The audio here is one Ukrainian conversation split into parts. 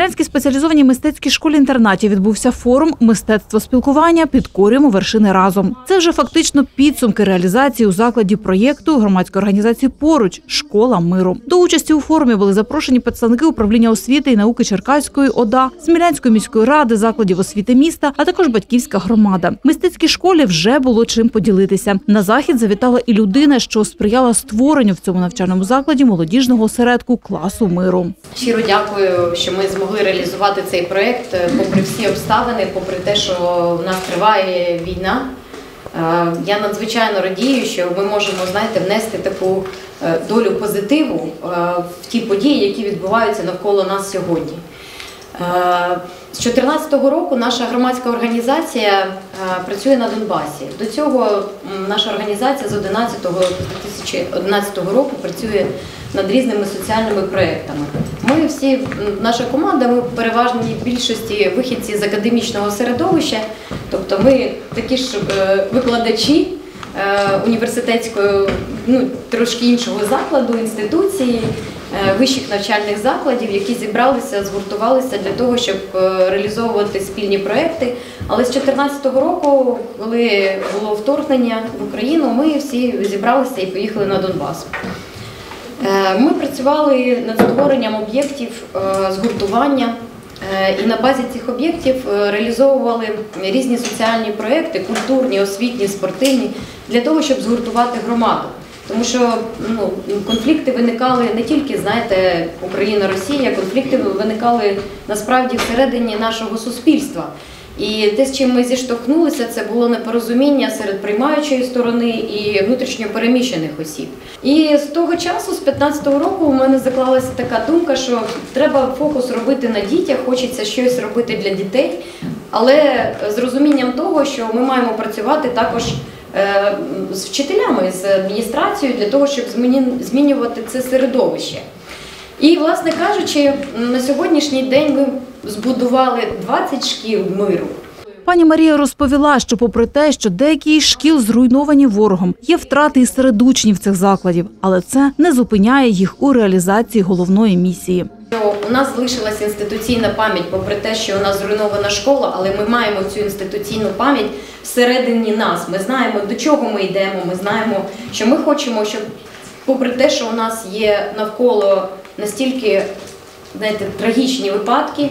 Смілянській спеціалізованій мистецькій школі-інтернаті відбувся форум «Мистецтво спілкування. Підкорюємо вершини разом». Це вже фактично підсумки реалізації у закладі проєкту громадської організації «Поруч. Школа миру». До участі у форумі були запрошені представники управління освіти і науки Черкаської ОДА, Смілянської міської ради, закладів освіти міста, а також батьківська громада. Мистецькій школі вже було чим поділитися. На захід завітала і людина, що сприяла створенню в цьому навчальному закладі молодіжного осередку «Класу миру». Щиро дякую, що ми змогли реалізувати цей проєкт, попри всі обставини, попри те, що в нас триває війна. Я надзвичайно радію, що ми можемо, внести таку долю позитиву в ті події, які відбуваються навколо нас сьогодні. З 2014 року наша громадська організація працює на Донбасі. До цього наша організація з 2011 року працює над різними соціальними проєктами. Ми всі, наша команда, ми переважній більшості вихідці з академічного середовища, тобто ми такі ж викладачі університетського, трошки іншого закладу, інституції, вищих навчальних закладів, які зібралися, згуртувалися для того, щоб реалізовувати спільні проєкти. Але з 2014 року, коли було вторгнення в Україну, ми всі зібралися і поїхали на Донбас. Ми працювали над створенням об'єктів згуртування і на базі цих об'єктів реалізовували різні соціальні проєкти, культурні, освітні, спортивні, для того, щоб згуртувати громаду. Тому що конфлікти виникали не тільки, Україна-Росія, конфлікти виникали насправді всередині нашого суспільства. І те, з чим ми зіштовхнулися, це було непорозуміння серед приймаючої сторони і внутрішньо переміщених осіб. І з того часу, з 2015 року, у мене заклалася така думка, що треба фокус робити на дітях, хочеться щось робити для дітей, але з розумінням того, що ми маємо працювати також з вчителями, з адміністрацією, для того, щоб змінювати це середовище. І, власне кажучи, на сьогоднішній день ми збудували 20 шкіл миру. Пані Марія розповіла, що попри те, що деякі із шкіл зруйновані ворогом, є втрати і серед учнів цих закладів, але це не зупиняє їх у реалізації головної місії. У нас залишилася інституційна пам'ять, попри те, що у нас зруйнована школа, але ми маємо цю інституційну пам'ять всередині нас. Ми знаємо, до чого ми йдемо, ми знаємо, що ми хочемо, щоб попри те, що у нас є навколо настільки, трагічні випадки,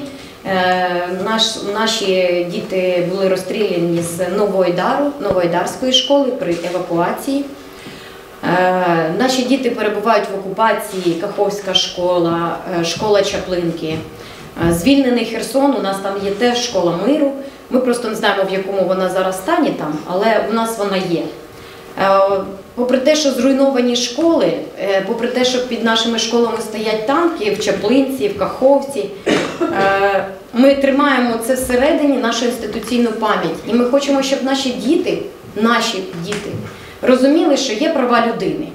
наші діти були розстріляні з Новоайдарської школи при евакуації. Наші діти перебувають в окупації, Каховська школа, школа Чаплинки. Звільнений Херсон, у нас там є теж школа миру. Ми просто не знаємо, в якому вона зараз стані там, але у нас вона є. Попри те, що зруйновані школи, попри те, що під нашими школами стоять танки в Чаплинці, в Каховці, ми тримаємо це всередині, нашу інституційну пам'ять. І ми хочемо, щоб наші діти розуміли, що є права людини,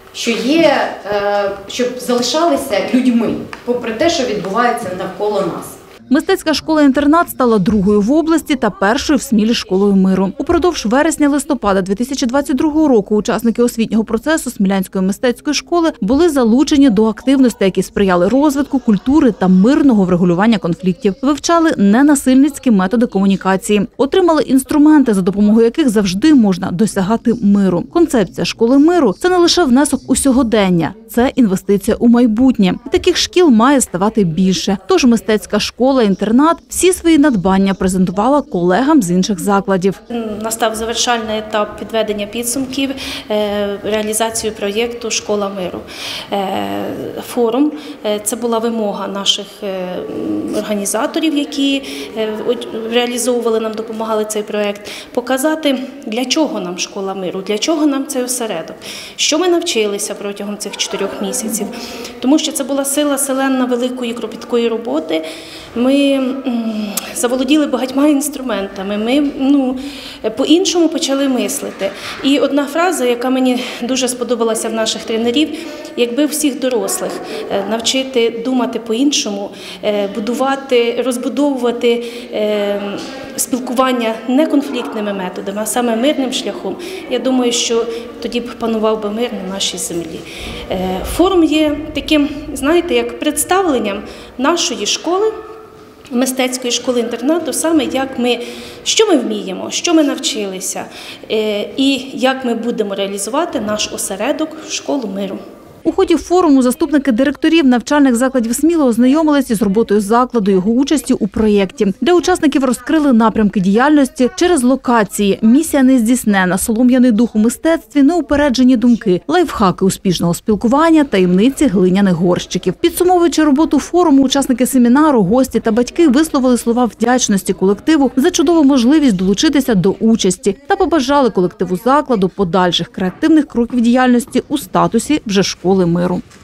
щоб залишалися людьми, попри те, що відбувається навколо нас. Мистецька школа-інтернат стала другою в області та першою в Смілі школою миру. Упродовж вересня-листопада 2022 року учасники освітнього процесу Смілянської мистецької школи були залучені до активностей, які сприяли розвитку культури та мирного врегулювання конфліктів. Вивчали ненасильницькі методи комунікації. Отримали інструменти, за допомогою яких завжди можна досягати миру. Концепція школи миру – це не лише внесок у сьогодення, це інвестиція у майбутнє. І таких шкіл має ставати більше. Тож мистецька школа-інтернат всі свої надбання презентувала колегам з інших закладів. Настав завершальний етап підведення підсумків реалізації проєкту «Школа миру». Форум – це була вимога наших організаторів, які реалізовували нам, допомагали цей проєкт, показати, для чого нам школа миру, для чого нам цей осередок, що ми навчилися протягом цих 4 місяців. Тому що це була сила селена великої кропіткої роботи. Ми заволоділи багатьма інструментами, ми по-іншому почали мислити. І одна фраза, яка мені дуже сподобалася в наших тренерів, якби всіх дорослих навчити думати по-іншому, будувати, розбудовувати спілкування не конфліктними методами, а саме мирним шляхом, я думаю, що тоді б панував би мир на нашій землі. Форум є таким, знаєте, як представленням нашої школи мистецької школи-інтернату, саме що ми вміємо, що ми навчилися і як ми будемо реалізувати наш осередок «Школу миру». У ході форуму заступники директорів навчальних закладів Сміла ознайомилися з роботою закладу, його участі у проєкті. Для учасників розкрили напрямки діяльності через локації, місія нездійснена, солом'яний дух у мистецтві, неупереджені думки, лайфхаки успішного спілкування, таємниці глиняних горщиків. Підсумовуючи роботу форуму, учасники семінару, гості та батьки висловили слова вдячності колективу за чудову можливість долучитися до участі та побажали колективу закладу подальших креативних кроків діяльності у статусі вже школи миру.